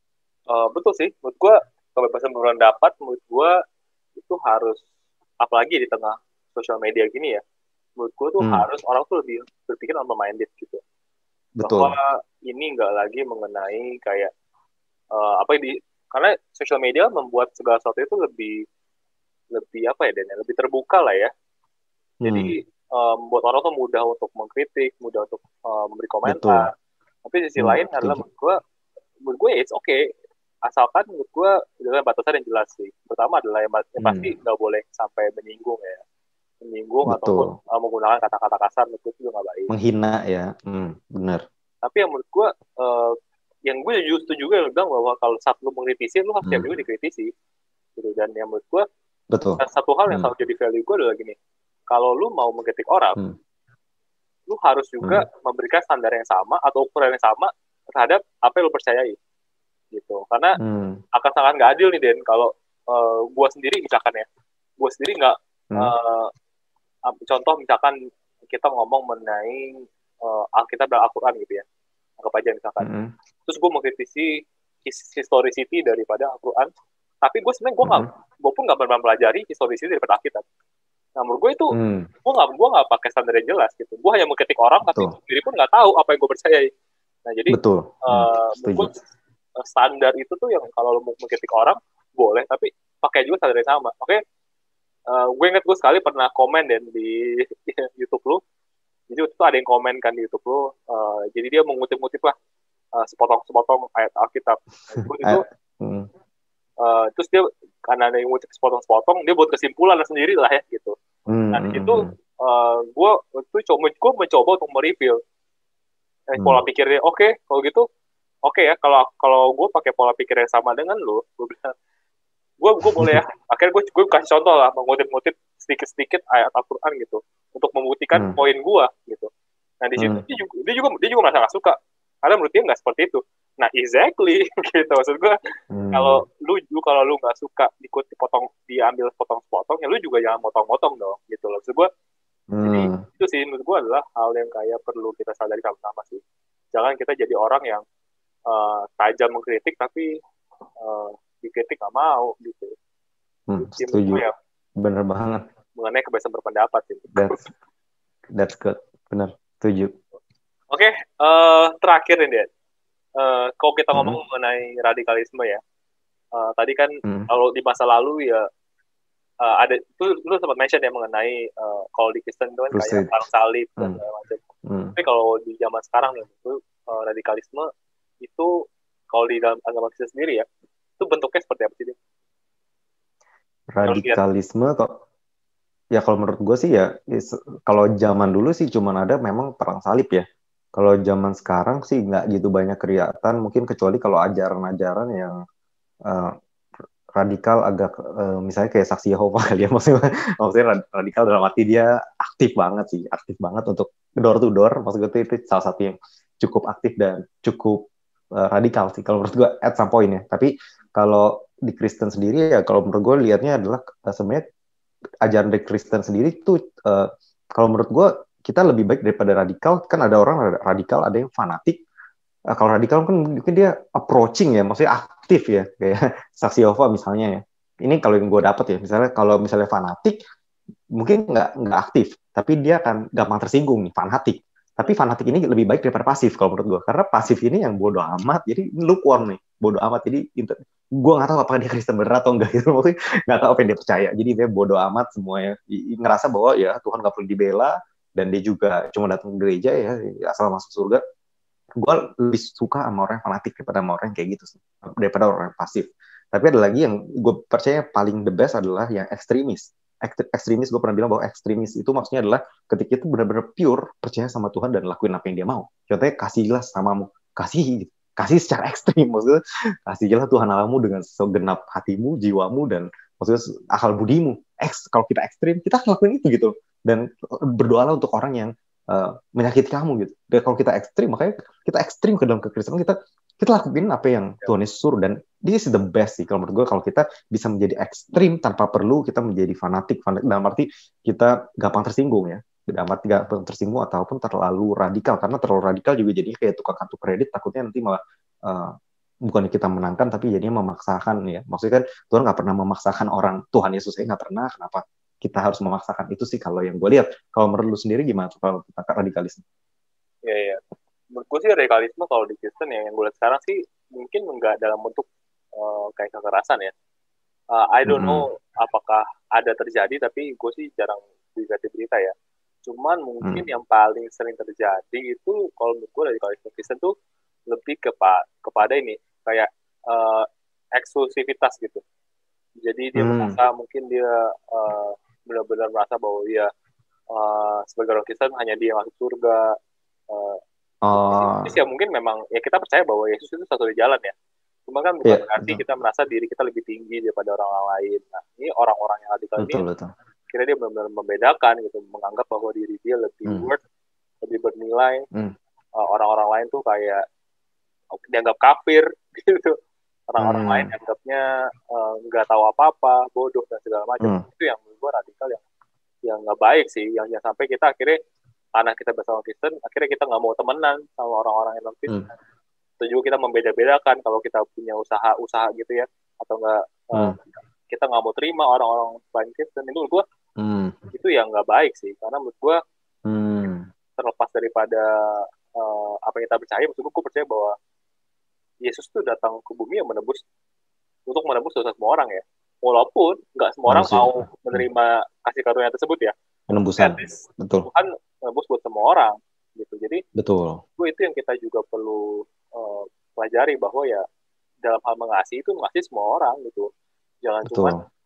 Uh, betul sih, menurut gue kebebasan berpendapat menurut gue itu harus, apalagi di tengah sosial media gini ya, menurut gue tuh hmm. harus orang tuh lebih berpikir open minded gitu. Betul. Bahwa ini nggak lagi mengenai kayak uh, apa di, karena sosial media membuat segala sesuatu itu lebih lebih apa ya, Dan lebih terbuka lah ya. Hmm. Jadi um, buat orang tuh mudah untuk mengkritik, mudah untuk uh, memberi komentar. Betul. Tapi di sisi hmm, lain adalah menurut gue, menurut gue it's okay, asalkan menurut gue adalah batasan yang jelas sih. Pertama adalah yang, yang pasti nggak hmm. boleh sampai menyinggung ya. menyinggung Betul. ataupun uh, menggunakan kata-kata kasar, menurut gue juga nggak baik. Menghina ya, hmm, benar. Tapi yang menurut gue, uh, yang gue justru juga bilang bahwa kalau saat lu mengkritisi, lu harus siap hmm. juga dikritisi. Gitu. Dan yang menurut gue, Betul. satu hal yang hmm. selalu jadi value gue adalah gini, kalau lu mau mengkritik orang, hmm. lu harus juga hmm. memberikan standar yang sama atau ukuran yang sama terhadap apa yang lu percayai. Gitu. Karena hmm. akan sangat nggak adil nih, Den, kalau uh, gue sendiri misalkan ya, gue sendiri nggak hmm. uh, contoh misalkan kita ngomong mengenai uh, Alkitab dan Al-Quran gitu ya, anggap aja misalkan, mm-hmm. terus gue mengkritisi historicity daripada Al-Quran, tapi gue sebenarnya gue nggak, mm-hmm. gue pun nggak pernah pelajari historicity daripada Alkitab. Nah menurut gue itu, mm. gue nggak gue nggak pakai standar yang jelas gitu, gue hanya mengkritik orang, Betul. Tapi gue sendiri pun nggak tahu apa yang gue percayai. Nah jadi, Betul. Uh, mm, gue, standar itu tuh yang kalau lo mau mengkritik orang boleh, tapi pakai juga standar yang sama, oke? Okay? Uh, gue inget gue sekali pernah komen dan di YouTube lu, jadi waktu itu ada yang komen kan di YouTube lu, uh, jadi dia mengutip-ngutip lah uh, sepotong-sepotong ayat Alkitab. Nah, itu, uh, terus dia karena ada yang ngutip sepotong-sepotong, dia buat kesimpulan sendiri lah ya gitu. Nah itu uh, gue itu coba gue mencoba untuk mereview eh, hmm. pola pikirnya. Oke, okay, kalau gitu, oke okay ya, kalau kalau gue pakai pola pikir yang sama dengan lu, gue bilang, gue gue boleh ya, akhirnya gue gue kasih contoh lah, mengutip-ngutip sedikit-sedikit ayat Al-Quran gitu untuk membuktikan hmm. poin gue gitu. Nah di situ hmm. dia juga dia juga dia juga merasa gak suka karena menurut dia nggak seperti itu. Nah exactly gitu, maksud gue hmm. kalau lu lu kalau lu nggak suka dikutip potong, diambil potong-potong, ya lu juga jangan potong-potong dong gitu loh. Maksud gue hmm. jadi itu sih menurut gue adalah hal yang kayak perlu kita sadari sama-sama sih. jangan kita jadi orang yang uh, tajam mengkritik tapi uh, dikritik nggak mau gitu. Hmm, setuju. Ya, bener banget. Mengenai kebebasan berpendapat gitu. That's, that's good. Bener, setuju. Oke, okay, uh, terakhir nih, Dad. Uh, kalau kita ngomong mm-hmm. mengenai radikalisme ya, uh, tadi kan mm-hmm. kalau di masa lalu ya uh, ada itu lu sempat mention ya mengenai uh, kalau di Kristen itu kan kayak perang salib mm. dan segala macam. Mm. Tapi kalau di zaman sekarang nih itu uh, radikalisme itu kalau di dalam agama Kristen sendiri ya, itu bentuknya seperti apa sih dia? Radikalisme kok ya kalau menurut gue sih ya, kalau zaman dulu sih cuman ada memang perang salib ya. Kalau zaman sekarang sih nggak gitu banyak kelihatan, mungkin kecuali kalau ajaran-ajaran yang uh, radikal agak, uh, misalnya kayak saksi Yehova kali ya, maksudnya, maksudnya radikal dalam arti dia aktif banget sih, aktif banget untuk door to door, maksud gue itu, itu salah satu yang cukup aktif dan cukup uh, radikal sih, kalau menurut gue at some point ya. Tapi kalau di Kristen sendiri ya, kalau menurut gue lihatnya adalah uh, sebenarnya ajaran dari Kristen sendiri tuh, uh, kalau menurut gue kita lebih baik daripada radikal. Kan ada orang radikal, ada yang fanatik. Uh, kalau radikal kan mungkin dia approaching ya, maksudnya aktif ya, kayak saksi Yehova misalnya ya. Ini kalau yang gue dapet ya, misalnya kalau misalnya fanatik, mungkin nggak nggak aktif, tapi dia akan gampang tersinggung nih, fanatik. Tapi fanatik ini lebih baik daripada pasif kalau menurut gue, karena pasif ini yang bodoh amat, jadi lukewarm nih, bodoh amat. Jadi gue nggak tahu apakah dia Kristen bener atau enggak gitu, maksudnya nggak tahu apa yang dia percaya. Jadi dia bodoh amat semuanya, ngerasa bahwa ya Tuhan nggak perlu dibela, dan dia juga cuma datang ke gereja ya asal masuk surga. Gue lebih suka sama orang yang fanatik daripada sama orang yang kayak gitu sih, daripada orang yang pasif. Tapi ada lagi yang gue percaya paling the best adalah yang ekstremis. Ekstremis, gue pernah bilang bahwa ekstremis itu maksudnya adalah ketika itu benar-benar pure percaya sama Tuhan dan lakuin apa yang dia mau. Contohnya kasihlah samamu, kasih kasih secara ekstrim, maksudnya kasihlah Tuhan Allahmu dengan segenap hatimu, jiwamu, dan maksudnya akal budimu. Eks, kalau kita ekstrim, kita lakuin itu gitu. Dan berdoalah untuk orang yang uh, menyakiti kamu gitu. Dan kalau kita ekstrim, makanya kita ekstrim ke dalam kekristenan, kita kita lakuin apa yang Tuhan Yesus suruh. Dan this is the best sih kalau menurut gue, kalau kita bisa menjadi ekstrim tanpa perlu kita menjadi fanatik, fanatik dalam arti kita gampang tersinggung ya, dalam arti gampang tersinggung ataupun terlalu radikal, karena terlalu radikal juga jadi kayak tukang kartu kredit, takutnya nanti malah uh, bukan kita menangkan tapi jadinya memaksakan ya. Maksudnya kan Tuhan nggak pernah memaksakan orang, Tuhan Yesus saya nggak pernah, kenapa kita harus memaksakan? Itu sih kalau yang gue lihat. Kalau menurut lu sendiri gimana kalau tentang radikalisme? Iya, iya. Menurut gue sih radikalisme kalau di Kristen ya, yang gue lihat sekarang sih mungkin nggak dalam bentuk uh, kayak kekerasan ya. Uh, I don't mm-hmm. know apakah ada terjadi, tapi gue sih jarang lihat berita ya. Cuman mungkin mm. yang paling sering terjadi itu kalau menurut gue radikalisme Kristen tuh lebih kepa- kepada ini kayak uh, eksklusivitas gitu. Jadi dia mm. merasa mungkin dia uh, benar-benar merasa bahwa dia uh, sebagai orang Kristen hanya dia masuk surga. Uh, Oh. Terus ya mungkin memang ya kita percaya bahwa Yesus itu satu jalan ya. Cuma kan bukan yeah, berarti betul. Kita merasa diri kita lebih tinggi daripada orang-orang lain. Nah, ini orang-orang yang radikal betul, ini betul. Kira dia benar-benar membedakan gitu, menganggap bahwa diri dia lebih hmm. worth, lebih bernilai. Hmm. Uh, orang-orang lain tuh kayak dianggap kafir gitu. Orang-orang hmm. lain anggapnya nggak uh, tahu apa-apa, bodoh dan segala macam. Hmm. Itu yang menurut gue radikal yang yang nggak baik sih, yang jangan sampai kita akhirnya karena kita bersama Kristen, akhirnya kita nggak mau temenan sama orang-orang yang non-Kristen. Hmm. Itu juga kita membeda-bedakan kalau kita punya usaha-usaha gitu ya, atau nggak hmm. uh, kita nggak mau terima orang-orang lain Kristen. Itu menurut gue hmm. itu yang nggak baik sih, karena menurut gue hmm. terlepas daripada uh, apa yang kita percaya, maksud gue, gue percaya bahwa Yesus tuh datang ke bumi yang menebus untuk menebus dosa semua orang ya. Walaupun nggak semua orang mau menerima kasih karunia tersebut ya. Penembusan, betul. Tuhan menebus buat semua orang gitu. Jadi betul. Itu itu yang kita juga perlu uh, pelajari bahwa ya dalam hal mengasihi itu mengasihi semua orang gitu. Jangan cuma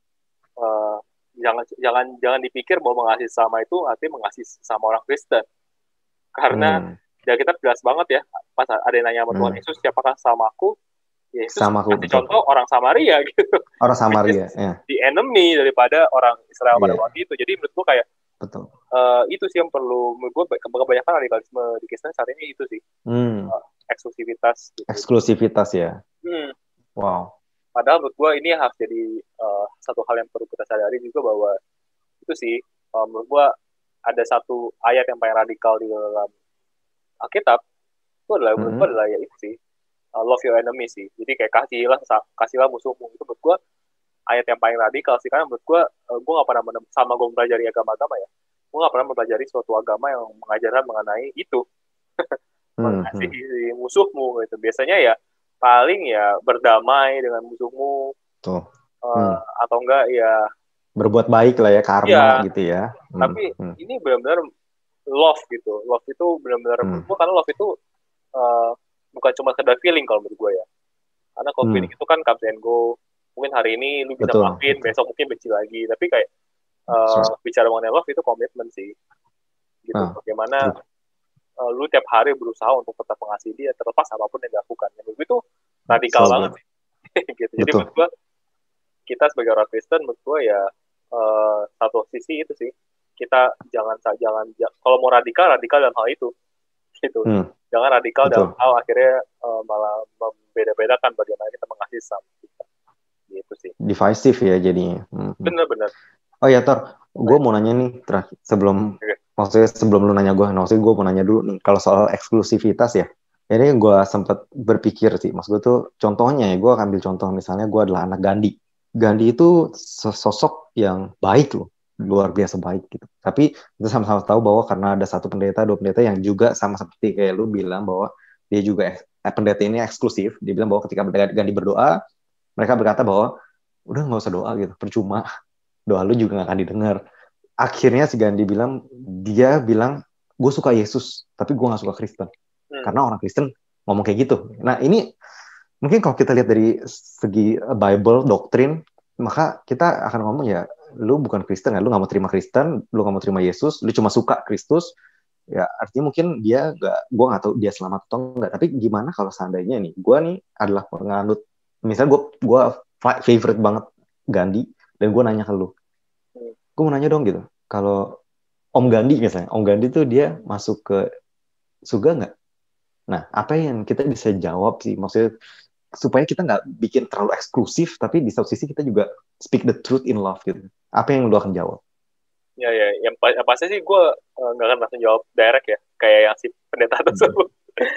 uh, jangan jangan jangan dipikir bahwa mengasihi sama itu artinya mengasihi sama orang Kristen. Karena hmm. ya kita jelas banget ya, pas ada yang nanya sama Tuhan hmm. Yesus, siapakah sama aku? Yesus sama aku, kasih contoh orang Samaria gitu. Orang Samaria, ya. The enemy daripada orang Israel pada yeah. waktu itu. Jadi menurut gue kayak betul. Uh, itu sih yang perlu, menurut gue kebanyakan radikalisme di Kristen saat ini itu sih. Hmm. Uh, eksklusivitas. Gitu. Eksklusivitas ya. Hmm. Wow. Padahal menurut gue ini harus jadi uh, satu hal yang perlu kita sadari juga bahwa itu sih, uh, menurut gue ada satu ayat yang paling radikal di dalam Alkitab, itu adalah menurut gue Mm-mm. adalah ya itu sih, uh, love your enemy sih. Jadi kayak kasihlah kasihlah musuhmu, itu menurut gue ayat yang paling radikal sih, karena menurut gue uh, gue nggak pernah menem- sama gue mempelajari agama-agama ya, gue nggak pernah mempelajari suatu agama yang mengajarkan mengenai itu, Mm-mm. mengasihi musuhmu gitu. Biasanya ya paling ya berdamai dengan musuhmu, Tuh. uh, Mm. atau enggak ya Berbuat baik lah ya, karma ya. gitu ya. Mm. Tapi Mm. ini benar-benar love gitu. Love itu benar-benar menurut Mm. gue, karena love itu uh, bukan cuma sekedar feeling kalau menurut gue ya. Karena kalau feeling Mm. itu kan comes and go. Mungkin hari ini lu bisa Betul, maafin, betul. besok mungkin benci lagi. Tapi kayak So, uh, bicara mengenai love itu komitmen sih. Gitu. nah, Bagaimana true. uh, lu tiap hari berusaha untuk tetap mengasihi dia, terlepas apapun yang dilakukan. Menurut gue itu radikal So banget good. sih. gitu. Jadi menurut Betul. gue, kita sebagai orang Kristen, menurut gue ya uh, satu sisi itu sih. Kita jangan, jangan, jangan kalau mau radikal, radikal dalam hal itu. Gitu. Mm. Jangan radikal dalam Betul. hal akhirnya uh, malah membeda-bedakan bagaimana kita mengasihi sama kita. Gitu sih. Divisive ya jadinya. Mm-mm. Bener-bener. Oh ya Tor, gue mau nanya nih terakhir sebelum Oke. maksudnya sebelum lu nanya gue, maksudnya gue mau nanya dulu nih kalau soal eksklusivitas ya. Ini gue sempat berpikir sih, maksud gue tuh contohnya ya, gue ambil contoh misalnya gue adalah anak Gandhi. Gandhi itu sosok yang baik loh, luar biasa baik gitu. Tapi kita sama-sama tahu bahwa karena ada satu pendeta, dua pendeta yang juga sama seperti kayak lu bilang bahwa dia juga eh, pendeta ini eksklusif. Dia bilang bahwa ketika Gandhi berdoa, mereka berkata bahwa udah nggak usah doa gitu, percuma, doa lu juga nggak akan didengar. Akhirnya si Gandhi bilang, dia bilang, gue suka Yesus, tapi gue nggak suka Kristen. Hmm. Karena orang Kristen ngomong kayak gitu. Nah ini mungkin kalau kita lihat dari segi Bible, doktrin, maka kita akan ngomong ya, lu bukan Kristen ya, lu nggak mau terima Kristen, lu nggak mau terima Yesus, lu cuma suka Kristus, ya artinya mungkin dia nggak, gue nggak tahu dia selamat atau enggak. Tapi gimana kalau seandainya nih, gue nih adalah penganut, misalnya gue gue favorite banget Gandhi, dan gue nanya ke lu, gue mau nanya dong gitu, kalau Om Gandhi misalnya, Om Gandhi tuh dia masuk ke surga nggak? Nah, apa yang kita bisa jawab sih? Maksudnya supaya kita nggak bikin terlalu eksklusif, tapi di satu sisi kita juga speak the truth in love gitu. Apa yang lu akan jawab? Ya, ya, yang, yang pasti sih gue uh, nggak akan langsung jawab direct ya, kayak yang si pendeta tersebut.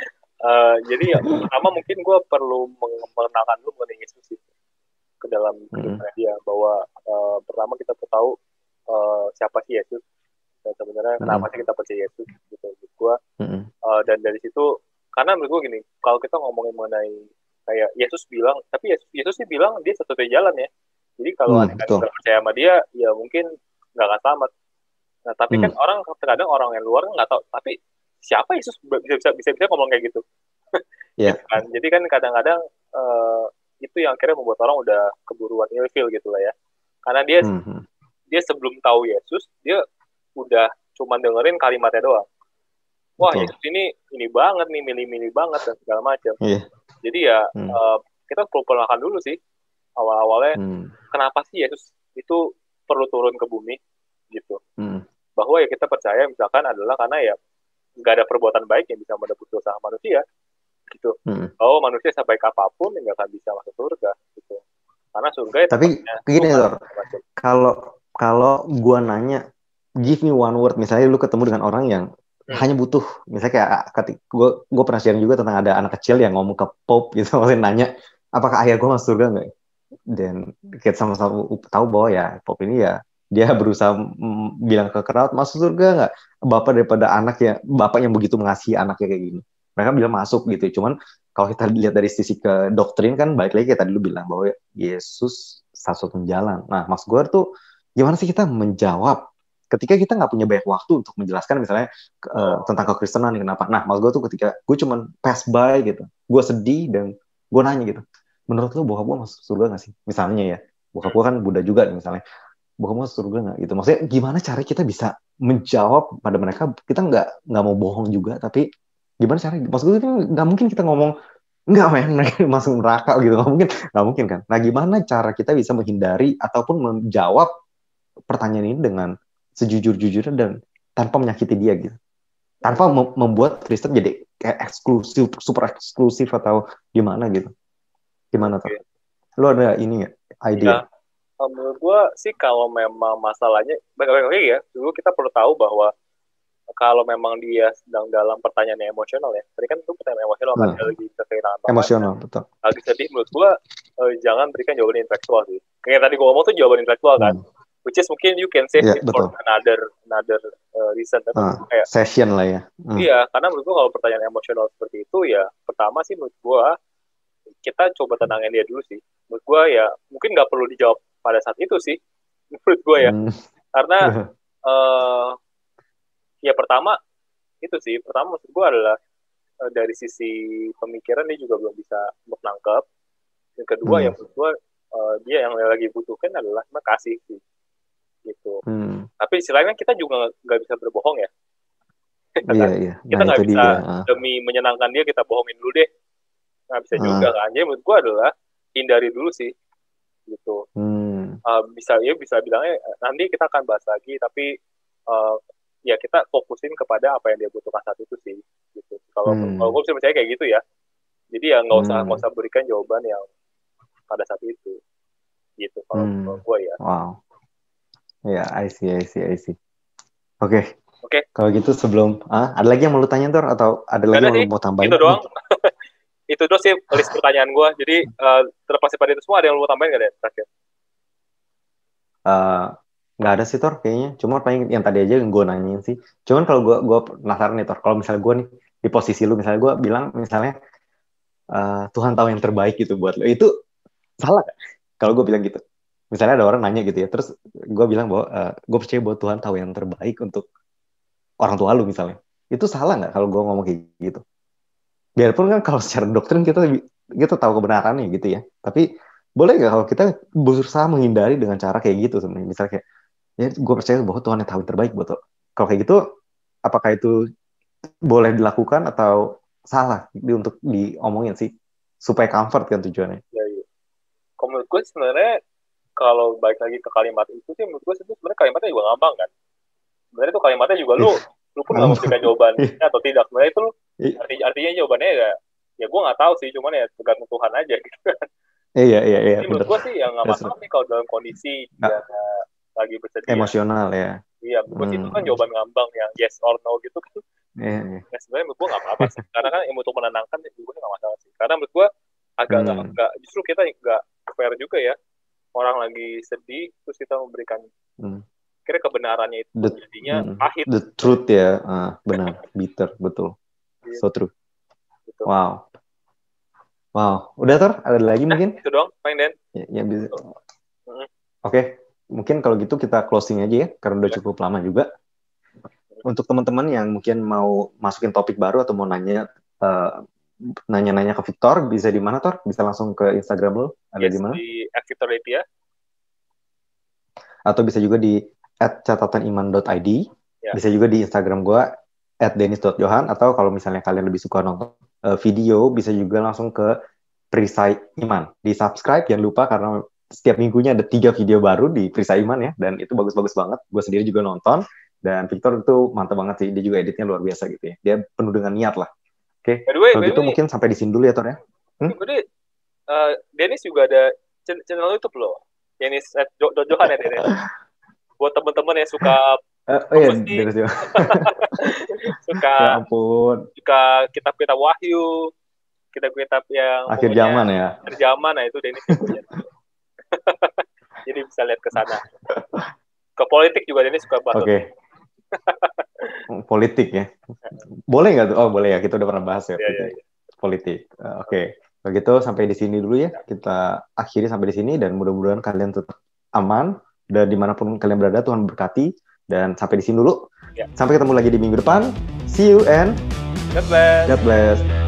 uh, jadi ya, pertama mungkin gue perlu mengenalkan lu mengenai Yesus sih ke dalam kehidupan Mm-hmm. dia, bahwa uh, pertama kita tahu uh, siapa sih Yesus, dan sebenarnya Mm-hmm. kenapa sih kita percaya Yesus gitu. Menurut gue, Mm-hmm. uh, dan dari situ, karena menurut gue gini, kalau kita ngomongin mengenai kayak Yesus bilang, tapi Yesus, Yesus sih bilang dia satu-satunya jalan ya. Jadi kalau Mm, ada yang betul. nggak percaya sama dia, ya mungkin nggak akan selamat. Nah, tapi Mm. kan orang terkadang orang yang luar nggak tahu, tapi siapa Yesus bisa bisa bisa, bisa ngomong kayak gitu. Yeah. Gitu kan. Jadi kan kadang-kadang uh, itu yang akhirnya membuat orang udah keburuan ilfil gitu lah ya. Karena dia Mm-hmm. dia sebelum tahu Yesus, dia udah cuma dengerin kalimatnya doang. Wah, Betul. Yesus ini ini banget nih, milih-milih banget dan segala macam. Yeah. Jadi ya Mm. uh, kita perlu perkenalkan dulu sih awal-awalnya, Mm. kenapa sih Yesus itu perlu turun ke bumi gitu. Mm. Bahwa ya kita percaya misalkan adalah karena ya nggak ada perbuatan baik yang bisa menebus dosa manusia gitu. Mm. Bahwa manusia sebaik apapun nggak akan bisa masuk surga gitu. Karena surga itu Tapi gini Tuhan. Tor, kalau kalau gua nanya, give me one word, misalnya lu ketemu dengan orang yang hmm. hanya butuh, misalnya kayak ketika gue gue pernah sharing juga tentang ada anak kecil yang ngomong ke Pope gitu, maksudnya nanya apakah ayah gue masuk surga nggak? Dan kita sama-sama tahu bahwa ya Pope ini ya dia berusaha m- bilang ke crowd, masuk surga nggak? Bapak daripada anak ya, bapak yang begitu mengasihi anaknya kayak gini. Mereka bilang masuk gitu. Cuman kalau kita lihat dari sisi ke doktrin kan, balik lagi kayak tadi lu bilang bahwa Yesus satu-satunya jalan. Nah, Mas gue tuh gimana sih kita menjawab ketika kita nggak punya banyak waktu untuk menjelaskan misalnya uh, tentang kekristenan kenapa. Nah, Mas gue tuh ketika gue cuman pass by gitu, gue sedih dan gue nanya gitu, menurut lu bokap gue masuk surga nggak sih? Misalnya ya, bokap gue kan Buddha juga nih misalnya, bokap gue masuk surga nggak gitu? Maksudnya gimana cara kita bisa menjawab pada mereka? Kita nggak nggak mau bohong juga, tapi gimana cara? Maksud gue kan nggak mungkin kita ngomong nggak men mereka masuk neraka gitu, nggak mungkin, nggak mungkin kan? Nah, gimana cara kita bisa menghindari ataupun menjawab pertanyaan ini dengan sejujur-jujurnya dan tanpa menyakiti dia gitu, tanpa mem- membuat Kristen jadi kayak eksklusif, super eksklusif atau gimana gitu? Gimana tuh? Lo ada ini nggak idea? Ya, menurut gue sih kalau memang masalahnya baik-baik lagi ya, dulu kita perlu tahu bahwa kalau memang dia sedang dalam pertanyaan yang emosional ya, tadi kan itu pertanyaan emosional kan, Nah, lagi kehilangan pacar, emosional, betul. lagi sedih, menurut gue uh, jangan berikan jawaban intelektual sih. Kayak tadi gue ngomong tuh jawaban intelektual kan, Hmm. which is mungkin you can save Ya, it for betul. another another uh, reason. Tapi Ah, kayak session lah ya. Hmm. iya, karena menurut gue kalau pertanyaan emosional seperti itu ya, pertama sih menurut gue kita coba tenangin dia dulu sih. Menurut gue ya mungkin nggak perlu dijawab pada saat itu sih, menurut gue ya, Hmm. karena uh, ya pertama itu sih, pertama maksud gue adalah uh, dari sisi pemikiran dia juga belum bisa menangkap. Yang kedua Hmm. ya menurut gue uh, dia yang lagi butuhkan adalah makasih sih, gitu. Hmm. Tapi istilahnya kita juga nggak bisa berbohong ya. Iya, iya. Kita Nah, nggak itu bisa dia. Ah. demi menyenangkan dia kita bohongin dulu deh, nggak bisa Ah. juga kan. Jadi menurut gue adalah hindari dulu sih, gitu. Hmm. Uh, bisa ya bisa bilangnya nanti kita akan bahas lagi, tapi uh, ya kita fokusin kepada apa yang dia butuhkan saat itu sih, gitu. Kalau Hmm. kalau gue bisa percaya kayak gitu ya. Jadi ya nggak usah Hmm. nggak usah berikan jawaban yang pada saat itu, gitu. Kalau Hmm. kalau gue ya. Wow. Ya, I see, I see, I see. Oke. Okay. Oke. Okay. Kalau gitu sebelum, ah, ada lagi yang mau lu tanya Tor atau ada lagi yang lu mau tambahin? Itu doang. Itu doang sih list pertanyaan gue. Jadi uh, terlepas dari itu semua ada yang lu mau tambahin nggak deh terakhir? Uh, nggak ada sih Tor kayaknya. Cuma paling yang tadi aja yang gue nanyain sih. Cuman kalau gue gue penasaran nih Tor. Kalau misalnya gue nih di posisi lu, misalnya gue bilang misalnya uh, Tuhan tahu yang terbaik gitu buat lu. Itu salah gak? Kalau gue bilang gitu. Misalnya ada orang nanya gitu ya. Terus gue bilang bahwa uh, gue percaya bahwa Tuhan tahu yang terbaik untuk orang tua lu misalnya. Itu salah nggak kalau gue ngomong kayak gitu? Biarpun kan kalau secara doktrin kita kita tahu kebenarannya gitu ya. Tapi boleh nggak kalau kita berusaha menghindari dengan cara kayak gitu sebenarnya? Misalnya kayak, ya gue percaya bahwa Tuhan yang tahu yang terbaik buat lo. Kalau kayak gitu, apakah itu boleh dilakukan atau salah di, untuk diomongin sih? Supaya comfort kan tujuannya. Ya, ya. Kalau menurut gue sebenarnya kalau balik lagi ke kalimat itu sih menurut gue itu sebenarnya kalimatnya juga ngambang kan. Sebenarnya itu kalimatnya juga lu lu pun nggak memberikan jawabannya atau tidak. Sebenarnya itu arti, artinya jawabannya ya ya gue nggak tahu sih, cuman ya tergantung Tuhan aja gitu kan. Iya iya iya. Jadi menurut gue sih yang nggak masalah sih kalau dalam kondisi dia lagi bersedia. Emosional ya. Iya, menurut gue sih itu kan jawaban ngambang yang yes or no gitu kan. Iya. iya. Ya sebenarnya menurut gue nggak apa-apa sih. Karena kan untuk menenangkan juga nggak masalah sih. Karena menurut gue agak nggak hmm. nggak justru kita nggak fair juga ya. Orang lagi sedih terus kita memberikan hmm. kira kebenarannya itu the, jadinya hmm, pahit. The truth ya, uh, benar, bitter, betul, yeah. So true. Betul. Wow, wow, udah Tor, ada lagi nah, mungkin? Itu doang, paling Den. Ya, ya bisa. Hmm. Oke, okay. Mungkin kalau gitu kita closing aja ya, karena udah cukup lama juga. Untuk teman-teman yang mungkin mau masukin topik baru atau mau nanya, uh, nanya-nanya ke Victor, bisa di mana Tor? Bisa langsung ke Instagram lo? Ada yes, di mana? Di at victor aditya. Atau bisa juga di at catataniman dot i d. Ya. Bisa juga di Instagram gue at dennis dot johan. Atau kalau misalnya kalian lebih suka nonton uh, video, bisa juga langsung ke Perisai Iman. Di subscribe, jangan lupa karena setiap minggunya ada tiga video baru di Perisai Iman ya. Dan itu bagus-bagus banget. Gue sendiri juga nonton. Dan Victor itu mantap banget sih. Dia juga editnya luar biasa gitu ya. Dia penuh dengan niat lah. Oke, okay. Kalau gitu mungkin sampai di sini dulu ya, Tor ya. Hmm? Jadi, uh, Dennis juga ada channel YouTube loh. Dennis at jo- Johan ya, Dennis. Buat teman-teman yang suka uh, oh iya, Dennis juga. suka ya ampun. Suka kitab-kitab wahyu, kitab-kitab yang akhir zaman ya. Akhir zaman, nah itu Dennis yang punya. Jadi bisa lihat ke sana. Ke politik juga Dennis suka banget. Oke. Okay. Politik ya. Boleh nggak tuh? Oh boleh ya, kita udah pernah bahas ya. Ya, ya, ya. Politik. Uh, Oke. Okay. Begitu sampai di sini dulu ya. Kita akhiri sampai di sini dan mudah-mudahan kalian tetap aman dan dimanapun kalian berada Tuhan berkati. Dan sampai di sini dulu. Ya. Sampai ketemu lagi di minggu depan. See you and God bless. God bless.